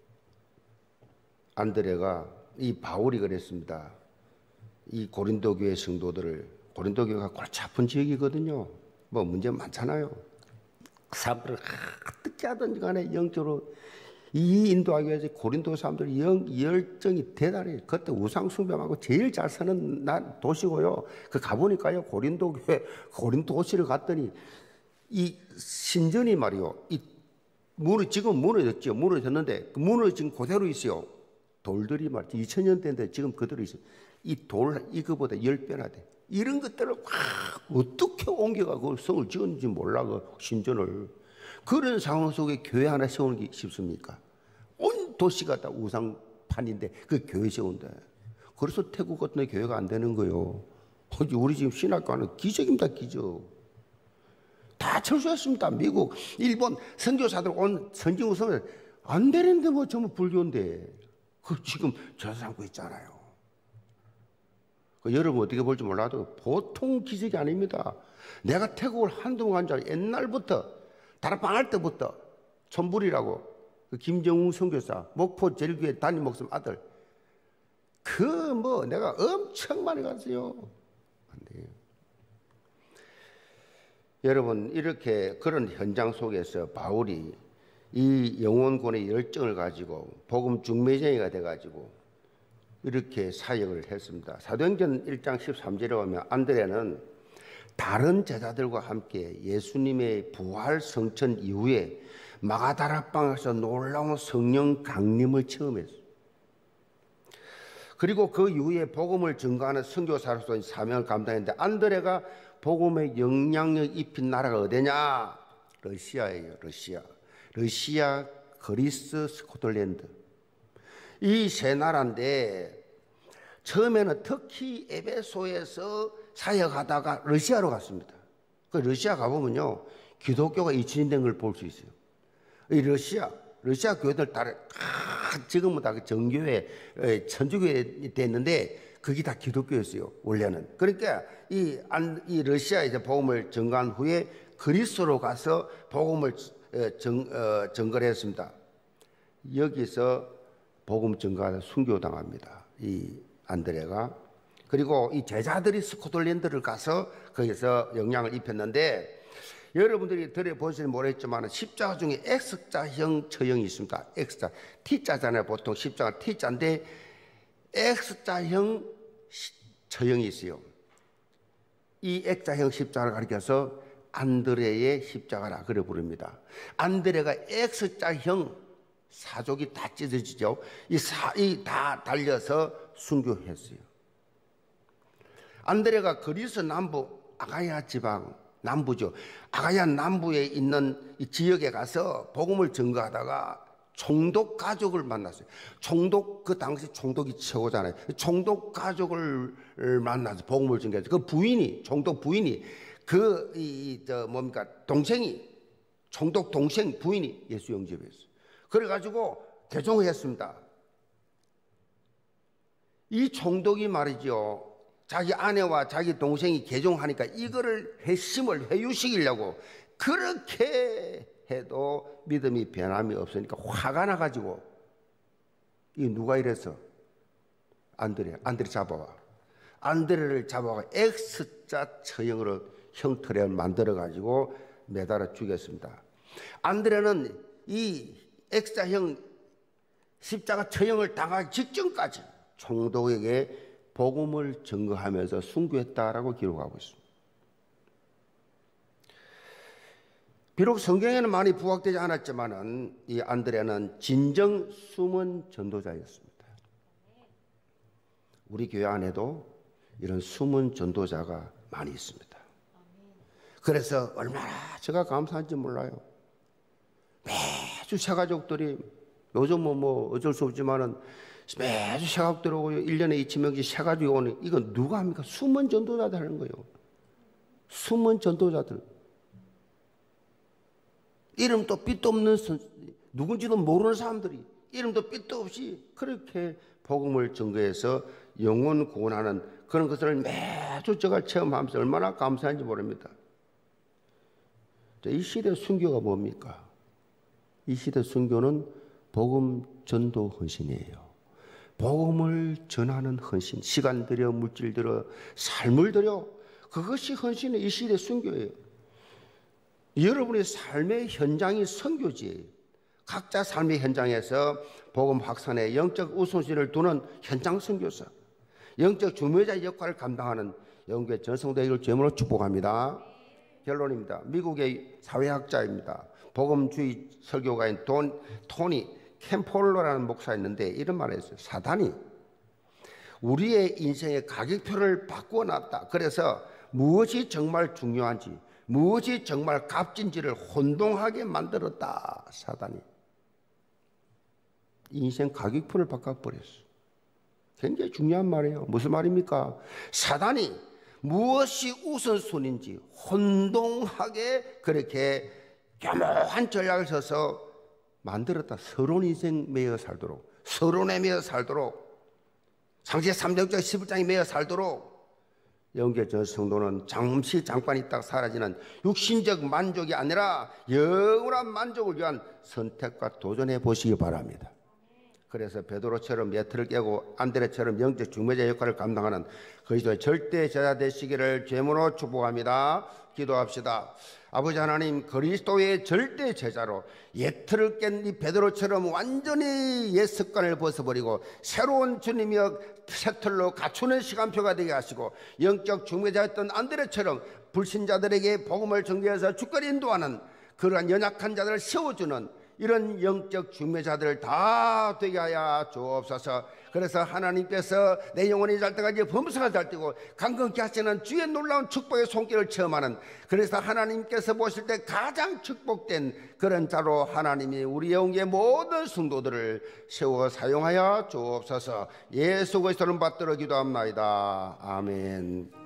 안드레가, 이 바울이 그랬습니다. 이 고린도 교회 성도들을, 고린도 교회가 골치 아픈 지역이거든요. 문제 많잖아요. 사람들을 어떻게 하든지 간에 영적으로 이 인도하기 위해서 고린도 사람들이 열정이 대단히, 그때 우상숭배하고 제일 잘 사는 도시고요. 가보니까요, 고린도 교회, 고린도 도시를 갔더니 이 신전이 말이요, 지금 무너졌죠. 무너졌는데 그 무너진 그대로 있어요. 돌들이 말이죠. 2000년대인데 지금 그대로 있어요. 이 돌 이거보다 10배나 돼. 이런 것들을 어떻게 옮겨가 그 성을 지었는지 몰라, 그 신전을. 그런 상황 속에 교회 하나 세우는 게 쉽습니까? 온 도시가 다 우상판인데 그 교회 세운대. 그래서 태국 같은 데 교회가 안 되는 거예요. 우리 지금 신학교는 기적입니다, 기적. 다 철수했습니다. 미국, 일본 선교사들 온 선진국 성을 안 되는데 뭐 전부 불교인데 그 지금 저 삼고 있잖아요. 여러분 어떻게 볼지 몰라도 보통 기적이 아닙니다. 내가 태국을 한두 번 간 줄 옛날부터 다락방 할 때부터 천불이라고 그 김정웅 선교사 목포 제일교회 담임 목사님 아들 그 뭐 내가 엄청 많이 갔어요. 안 돼요. 여러분 이렇게 그런 현장 속에서 바울이 이 영혼권의 열정을 가지고 복음 중매쟁이가 돼가지고 이렇게 사역을 했습니다. 사도행전 1장 13절에 보면 안드레는 다른 제자들과 함께 예수님의 부활 성천 이후에 마가다락방에서 놀라운 성령 강림을 체험했어요. 그리고 그 이후에 복음을 증거하는 선교사로서 사명을 감당했는데 안드레가 복음의 영향력 입힌 나라가 어디냐? 러시아예요. 러시아, 그리스, 스코틀랜드. 이 세 나라인데 처음에는 특히 에베소에서 사역하다가 러시아로 갔습니다. 그 러시아 가보면요 기독교가 이친된 걸 볼 수 있어요. 이 러시아 교회들 다 지금은 다 정교회, 천주교회 됐는데 그게 다 기독교였어요 원래는. 그러니까 이 러시아에 복음을 전가한 후에 그리스로 가서 복음을 전거를 했습니다. 여기서 복음 전가하다 순교당합니다. 이 안드레가. 그리고 이 제자들이 스코틀랜드를 가서 거기서 영향을 입혔는데 여러분들이 들어보시면 모르겠지만 십자가 중에 X자형 처형이 있습니다. X자. T자잖아요. 보통 십자가 T자인데 X자형 처형이 있어요. 이 X자형 십자가를 가리켜서 안드레의 십자가라 그래 부릅니다. 안드레가 X자형 사족이 다 찢어지죠. 이 다 달려서 순교했어요. 안드레가 그리스 남부 아가야 지방 남부죠. 아가야 남부에 있는 이 지역에 가서 복음을 전거하다가 총독 가족을 만났어요. 총독 그 당시 총독이 최고잖아요. 총독 가족을 만나서 복음을 전거했어요. 그 부인이 총독 부인이 동생이 총독 동생 부인이 예수 영접했어요. 그래가지고 개종했습니다. 이 총독이 말이죠. 자기 아내와 자기 동생이 개종하니까 이거를 회유시키려고 그렇게 해도 믿음이 변함이 없으니까 화가 나가지고 이 누가 이랬어? 안드레 잡아와. 안드레를 잡아와 X자 처형으로 형틀에 만들어가지고 매달아 죽였습니다. 안드레는 이 X자형 십자가 처형을 당하기 직전까지 총독에게 복음을 증거하면서 순교했다라고 기록하고 있습니다. 비록 성경에는 많이 부각되지 않았지만은 이 안드레는 진정 숨은 전도자였습니다. 우리 교회 안에도 이런 숨은 전도자가 많이 있습니다. 그래서 얼마나 제가 감사한지 몰라요. 매주 새가족들이 요즘 뭐 어쩔 수 없지만은 매주 새가족들 오고 1년에 2,000명씩 새가족이 오는 이건 누가 합니까? 숨은 전도자들 하는 거예요. 숨은 전도자들. 이름도 삐도 없는 누군지도 모르는 사람들이 이름도 삐도 없이 그렇게 복음을 전거해서 영혼 구원하는 그런 것을 매주 제가 체험하면서 얼마나 감사한지 모릅니다. 이 시대 순교가 뭡니까? 이 시대 순교는 복음 전도 헌신이에요. 복음을 전하는 헌신, 시간 들여, 물질 들여, 삶을 들여, 그것이 헌신의 이 시대 순교예요. 여러분의 삶의 현장이 선교지예요. 각자 삶의 현장에서 복음 확산에 영적 우선순위를 두는 현장 선교사, 영적 중매자 역할을 감당하는 영국의 전성대를 제물로 축복합니다. 결론입니다. 미국의 사회학자입니다. 복음주의 설교가인 토니 캠폴러라는 목사였는데 이런 말을 했어요. 사단이 우리의 인생의 가격표를 바꿔놨다. 그래서 무엇이 정말 중요한지, 무엇이 정말 값진지를 혼동하게 만들었다. 사단이 인생 가격표를 바꿔버렸어. 굉장히 중요한 말이에요. 무슨 말입니까? 사단이 무엇이 우선순위인지 혼동하게 그렇게 교묘한 전략을 써서 만들었다. 서론 인생 매여 살도록, 서론에 매여 살도록, 상세 3장적 11장에 매여 살도록. 영계 저 성도는 잠깐 있다가 사라지는 육신적 만족이 아니라 영원한 만족을 위한 선택과 도전해 보시기 바랍니다. 그래서 베드로처럼 예틀을 깨고 안드레처럼 영적 중매자 역할을 감당하는 그리스도의 절대 제자 되시기를 죄문으로 축복합니다. 기도합시다. 아버지 하나님, 그리스도의 절대 제자로 예틀을 깬 이 베드로처럼 완전히 옛 습관을 벗어버리고 새로운 주님의 새틀로 갖추는 시간표가 되게 하시고, 영적 중매자였던 안드레처럼 불신자들에게 복음을 전개해서 주까지 인도하는 그러한 연약한 자들을 세워주는 이런 영적 중매자들을 다 되게 하여 주옵소서. 그래서 하나님께서 내 영혼이 잘 때까지 범사가 잘 뛰고 강건케 하시는 주의 놀라운 축복의 손길을 체험하는, 그래서 하나님께서 보실 때 가장 축복된 그런 자로 하나님이 우리 영계 모든 성도들을 세워 사용하여 주옵소서. 예수 그리스도를 받들어 기도합나이다. 아멘.